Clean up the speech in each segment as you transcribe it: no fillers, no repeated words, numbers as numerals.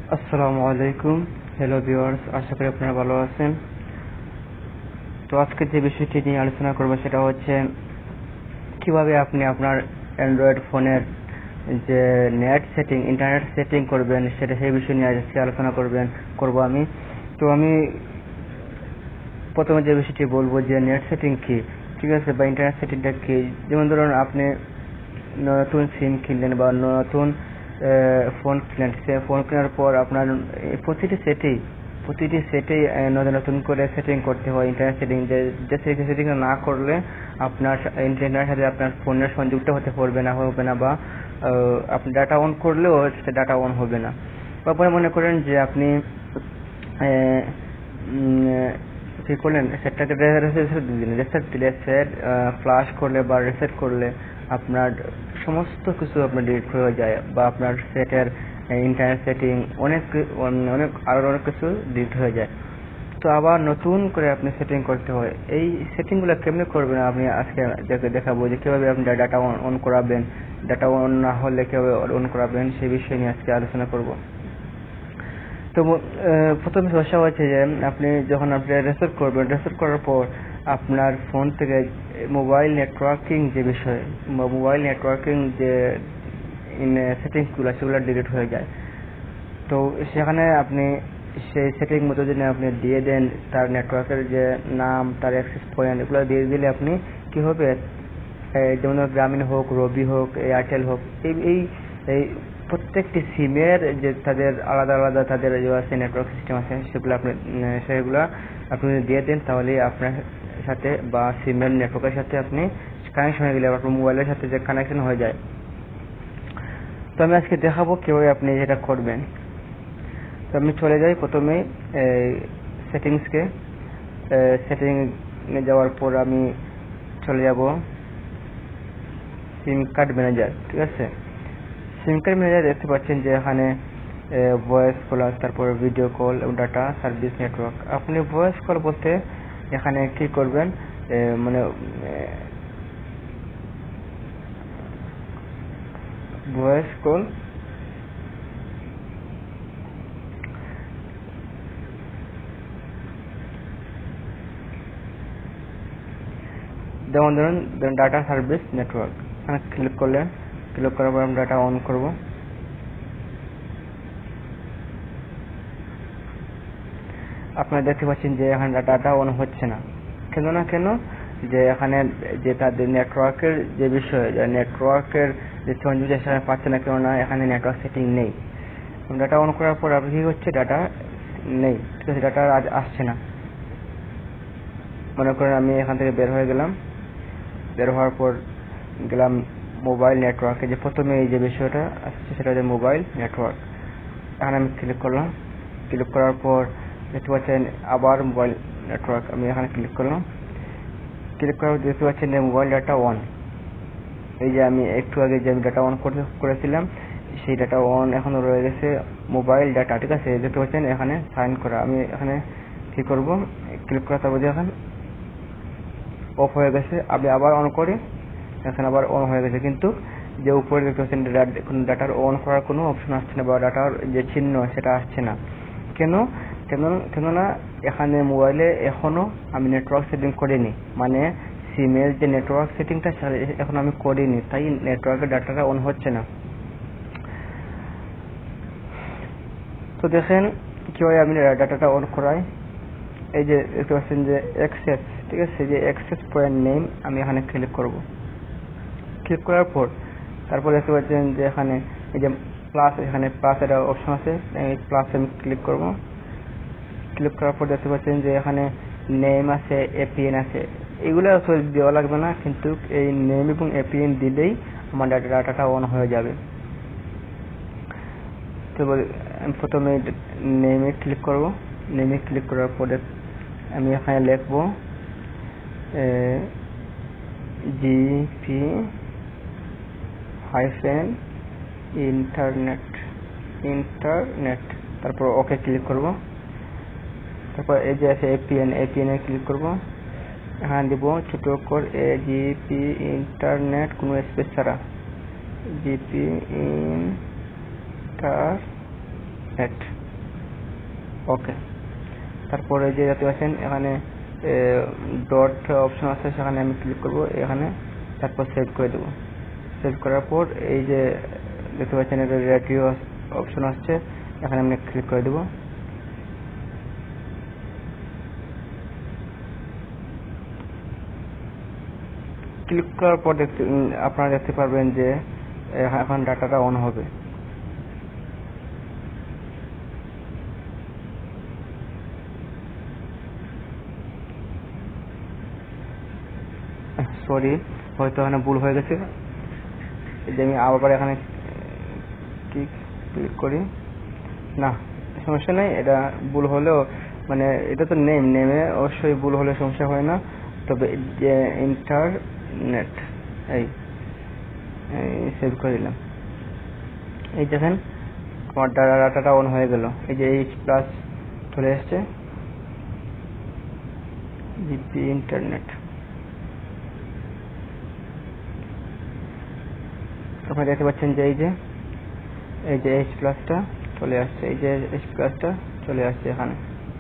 আসসালামু আলাইকুম। Hello viewers, আশা করি আপনারা ভালো আছেন। তো আজকে যে বিষয়টি নিয়ে আলোচনা করব সেটা হচ্ছে কিভাবে আপনি আপনার অ্যান্ড্রয়েড ফোনের যে নেট সেটিং, ইন্টারনেট সেটিং করবেন সেটা সেই বিষয় নিয়ে আজকে আলোচনা করব আমি। তো আমি প্রথমে যে বিষয়টি বলবো যে নেট সেটিং কি, ঠিক আছে, বা ইন্টারনেট সেটিংটা কি। যেমন ধরুন আপনি নতুন সিম কিনলেন বা নতুন ফোন কিনলেন, সে ফোন কেনার পর আপনার প্রতিটি সেটেই নতুন করে সেটিং করতে হয়। ইন্টারনেট সেটিং যে সেটিং না করলে আপনার ইন্টারনেটের সাথে আপনার ফোনের সংযুক্ত হতে হবে না, বা আপনি ডাটা অন করলেও সে ডাটা অন হবে না। তারপরে মনে করেন যে আপনি কি করলেন, সেটটাকে রেসেট দিলে সেট ফ্লাশ করলে বা রিসেট করলে আপনার সমস্ত কিছু আপনার ডিলিট হয়ে যায়, বা আপনার সেটের ইন্টারনেট সেটিং অনেক কিছু ডিলিট হয়ে যায়। তো আবার নতুন করে আপনি সেটিং করতে হয়। এই সেটিংগুলো কেমনে করবেন আমি আজকে দেখাবো, যে কিভাবে আপনি ডাটা অন করাবেন, ডাটা অন না হলে কিভাবে অন করাবেন সেই বিষয় নিয়ে আজকে আলোচনা করব। তো প্রথম সমস্যা হচ্ছে যে আপনি যখন রেসেট করবেন, রেসেট করার পর আপনার ফোন থেকে মোবাইল নেটওয়ার্কিং যে বিষয়, মোবাইল নেটওয়ার্কিং যে সেটিংসগুলো সেগুলো ডিলিট হয়ে যায়। তো সেখানে আপনি সেই সেটিং মতো যদি আপনি দিয়ে দেন তার নেটওয়ার্কের যে নাম, তার অ্যাক্সেস পয়েন্ট, এগুলো দিয়ে দিলে আপনি কি হবে, যেমন গ্রামীণ হোক, রবি হোক, এয়ারটেল হোক, এই প্রত্যেকটি সিমের যে তাদের আলাদা তাদের যে আছে নেটওয়ার্ক সিস্টেম আছে, সেগুলো আপনি দিয়ে দেন, তাহলে আপনার সাথে বা সিমের নেটওয়ার্কের সাথে আপনি কানেকশন হয়ে গেলে আপনার মোবাইলের সাথে যে কানেকশন হয়ে যায়। তো আমি আজকে দেখাবো কিভাবে আপনি এটা করবেন। তো আমি চলে যাই প্রথমে সেটিংসকে। সেটিং যাওয়ার পর আমি চলে যাব সিম কার্ড ম্যানেজার, ঠিক আছে। সিম কার্ড ম্যানেজার দেখতে পাচ্ছেন যে এখানে ভয়েস কল, তারপর ভিডিও কল এবং ডাটা সার্ভিস নেটওয়ার্ক। আপনি ভয়েস কল বলতে এখানে কি করবেন, মানে ভয়েস কল যেমন ধরুন ডাটা সার্ভিস নেটওয়ার্ক, এখানে ক্লিক করলেন। ক্লিক করার পর আমি ডাটা অন করব। আপনারা দেখতে পাচ্ছেন যে এখানে ডাটা অন হচ্ছে না। কেন যে এখানে যে তাদের নেটওয়ার্কের যে বিষয়, নেটওয়ার্কের যে সংযোগ সেখানে পাচ্ছে না, কেননা এখানে নেটওয়ার্ক সেটিং নেই। ডাটা অন করার পর আপনি কি হচ্ছে, ডাটা নেই, ঠিক আছে, ডাটা আজ আসছে না। মনে করেন আমি এখান থেকে বের হয়ে গেলাম, বের হওয়ার পর গেলাম মোবাইল নেটওয়ার্কে, যে প্রথমে এই যে বিষয়টা আসছে সেটা হচ্ছে মোবাইল নেটওয়ার্ক। এখানে আমি ক্লিক করলাম। ক্লিক করার পর দেখতে পাচ্ছেন আবার মোবাইল নেটওয়ার্ক, আমি এখানে ক্লিক করলাম। ক্লিক করার পর দেখতে পাচ্ছেন যে মোবাইল ডাটা অন। এই যে আমি একটু আগে যে আমি ডাটা অন করেছিলাম সেই ডাটা অন এখনো রয়ে গেছে, মোবাইল ডাটা, ঠিক আছে। দেখতে পাচ্ছেন এখানে সাইন করা। আমি এখানে কি করব, ক্লিক করা, তারপর এখন অফ হয়ে গেছে। আমি আবার অন করি, এখন আবার অন হয়ে গেছে, কিন্তু যে উপরে দেখতে পাচ্ছেন ডাটার অন করার কোনো অপশন আসছে না, বা ডাটার যে চিহ্ন সেটা আসছে না। কেননা এখানে মোবাইলে এখনো আমি নেটওয়ার্ক সেটিং করিনি, মানে সিমের যে নেটওয়ার্ক সেটিংটা এখন আমি করিনি, তাই নেটওয়ার্কের ডাটাটা অন হচ্ছে না। তো দেখেন কিভাবে আমি ডাটাটা অন করাই। এই যে দেখতে পাচ্ছেন যে অ্যাক্সেস, ঠিক আছে, যে অ্যাক্সেস পয়েন্ট নেম, আমি এখানে ক্লিক করব। ক্লিক করার পর তারপর দেখতে পাচ্ছেন যে এখানে এই যে প্লাস, এখানে প্লাস একটা অপশন আছে, এই প্লাসে আমি ক্লিক করব। ক্লিক করার পর দেখতে পাচ্ছেন যে এখানে নেম আছে, এপিএন আছে। এগুলো দেওয়া লাগবে না, কিন্তু এই নেম এবং এপিএন দিলেই আমার ডাটাটা অন হয়ে যাবে। তো আমি প্রথমে নেমে ক্লিক করব। নেমে ক্লিক করার পরে আমি এখানে লিখব জিপি ইন্টারনেট, তারপর ওকে ক্লিক করব। তারপর এই যে আছে এপিএন এ ক্লিক করব। এখানে দিব ছোট অক্ষর জিপি ইন্টারনেট, কোনো স্পেস ছাড়া, জিপি ইন্টারনেট, ওকে। তারপরে যে দেখতে পাচ্ছেন এখানে ডট অপশন আছে, সেখানে আমি ক্লিক করব এখানে, তারপর সেভ করে দেবো। সেভ করার পর এই যে দেখতে পাচ্ছেন এটা রেডিও অপশন আসছে, এখানে আমি ক্লিক করে দেবো। ক্লিক করার পর আপনারা দেখতে পারবেন যে এখন ডাটাটা অন হবে। সরি, হয়তো এখানে ভুল হয়ে গেছে। এই যে আমি আবার এখানে ক্লিক করি, না সমস্যা নেই, এটা ভুল হলেও মানে এটা তো নেমে অবশ্যই ভুল হলে সমস্যা হয় না। তবে যে ইন্টারনেট এই সেভ করে দিলাম। এই দেখেন আমার ডাটাটা অন হয়ে গেল। এই যে এইচ প্লাস চলে এসছে, জিপি ইন্টারনেট। আপনারা দেখতে পাচ্ছেন যে এই যে এইচ প্লাসটা চলে আসছে, এই যে এইচ প্লাসটা চলে আসছে এখানে।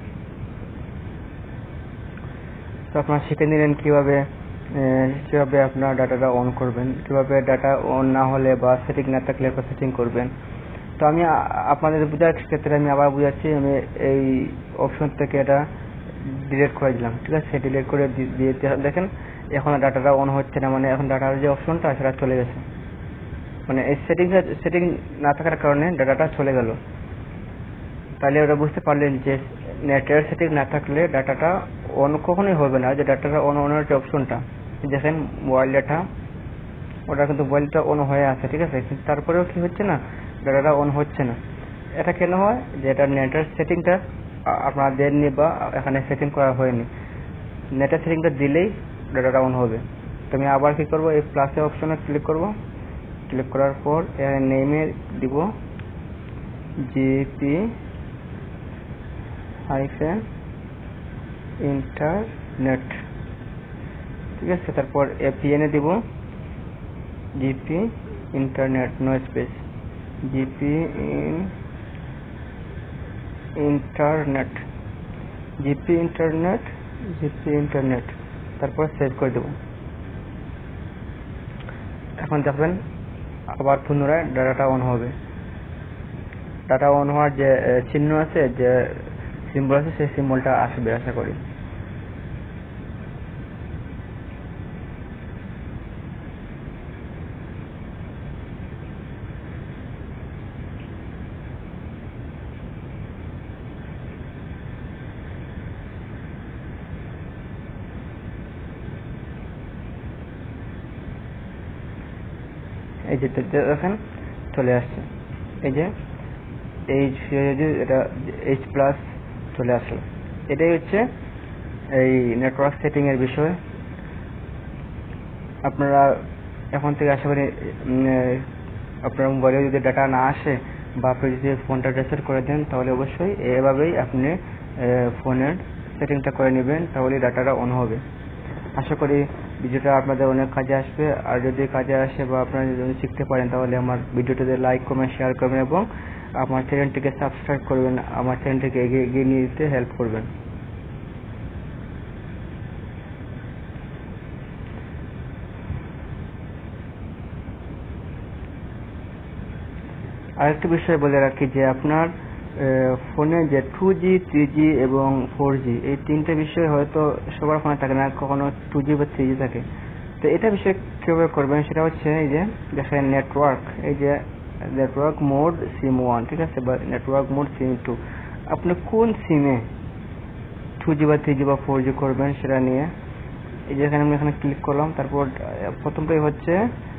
তো আপনারা শিখে নিলেন কিভাবে আপনার ডাটাটা অন করবেন, কিভাবে ডাটা অন না হলে বা সেটিং না থাকলে সেটিং করবেন। তো আমি আপনাদের বোঝার ক্ষেত্রে আমি আবার বুঝাচ্ছি। আমি এই অপশন থেকে এটা ডিলিট করে দিলাম, ঠিক আছে। ডিলিট করে দিয়ে দেখেন এখন ডাটাটা অন হচ্ছে না, মানে এখন ডাটার যে অপশনটা সেটা চলে গেছে, মানে এই সেটিং না থাকার কারণে ডাটাটা চলে গেল। তাহলে ওরা বুঝতে পারলেন যে নেটের সেটিং না থাকলে ডাটাটা অন কখনোই হবে না। যে ডাটাটা অনের যে অপশনটা দেখেন মোবাইল ডাটা, ওটা কিন্তু মোবাইলটা অন হয়ে আছে, ঠিক আছে, কিন্তু তারপরেও কি হচ্ছে না, ডাটাটা অন হচ্ছে না। এটা কেন হয়? যে এটা নেটের সেটিংটা আপনারা দেননি বা এখানে সেটিং করা হয়নি। নেটের সেটিংটা দিলেই ডাটাটা অন হবে। তো আমি আবার কি করব, এই প্লাসের অপশনে ক্লিক করব। ক্লিক করার পর এখানে নেমে দিব জিপি ইন্টারনেট, ঠিক আছে। তারপর এপিএনে দিব GP internet, no space, GP internet, GP internet, GP internet, তারপর সেভ করে দেব। এখন দেখবেন আবার পুনরায় ডাটাটা অন হবে। ডাটা অন হওয়ার যে চিহ্ন আছে, যে সিম্বল আছে, সেই সিম্বলটা আসবে আশা করি। এই যে দেখেন চলে আসছে, এই যে এটা এইচ প্লাস চলে আসলো। এটাই হচ্ছে এই নেটওয়ার্ক সেটিং এর বিষয়। আপনারা এখন থেকে আশা করি আপনার মোবাইলে যদি ডাটা না আসে বা আপনি যদি ফোনটা রিসেট করে দেন, তাহলে অবশ্যই এভাবেই আপনি ফোনের সেটিংটা করে নেবেন, তাহলে ডাটাটা অন হবে। আশা করি ভিডিওটা আপনাদের অনেক কাজে আসবে। আর যদি কাজে আসে বা আপনারা যদি শিখতে পারেন, তাহলে আমার ভিডিওটাতে লাইক কমেন্ট শেয়ার করবেন এবং আমার চ্যানেলটিকে সাবস্ক্রাইব করবেন, আমার চ্যানেলটিকে এগিয়ে নিয়ে যেতে হেল্প করবেন। আরেকটা বিষয় বলে রাখি যে আপনার ফোনে যে 2G 3G এবং 4G এই তিনটে বিষয় হয়তো সবার ফোনে থাকে না, কখনো 2G বা 3G থাকে। তো এটা বিষয় কিভাবে করবেন সেটা হচ্ছে এই যে দেখেন নেটওয়ার্ক, এই যে নেটওয়ার্ক মোড সিম 1, ঠিক আছে, বা নেটওয়ার্ক মোড সিম 2, আপনি কোন সিমে 2G বা 3G বা 4G করবেন সেটা নিয়ে এই যে এখানে আমি এখানে ক্লিক করলাম। তারপর প্রথমটাই হচ্ছে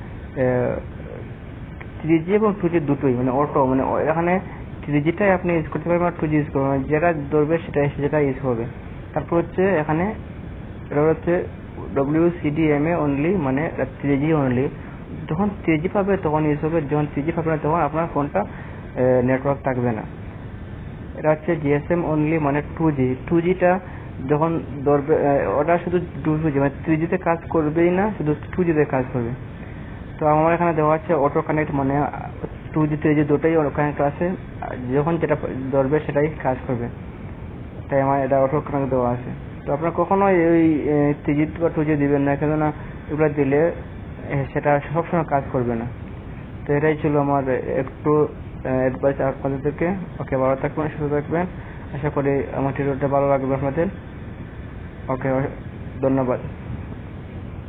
3G এবং 2G দুটোই, মানে অটো, মানে এখানে 3Gটাই আপনি ইউজ করতে পারবেন আর 2G ইউজ করবেন, যেটা ধরবে সেটা ইউজ হবে। তারপর হচ্ছে এখানে এটা হচ্ছে WCDMA অনলি, মানে 3G অনলি। যখন 3G পাবে তখন ইউজ হবে, যখন 3G পাবে না তখন আপনার ফোনটা নেটওয়ার্ক থাকবে না। এটা হচ্ছে GSM অনলি, মানে 2Gটা যখন ধরবে ওটা শুধু 2G, মানে 3Gতে কাজ করবেই না, শুধু 2Gতে কাজ করবে। তো আমার এখানে দেওয়া আছে অটো কানেক্ট, মানে 2G 3G দুটোই অটো কানেক্ট আছে, যখন যেটা ধরবে সেটাই কাজ করবে। তাই আমার এটা অটো কানেক্ট দেওয়া আছে। তো আপনার কখনোই ওই 3G বা 2G দিবেন না, কেননা এগুলো দিলে সেটা সবসময় কাজ করবে না। তো এটাই ছিল আমার একটু অ্যাডভাইস আপনাদের থেকে। ওকে, ভালো থাকবেন, সুস্থ থাকবেন। আশা করি আমার টিউটোরিয়ালটা ভালো লাগবে আপনাদের। ওকে, ধন্যবাদ।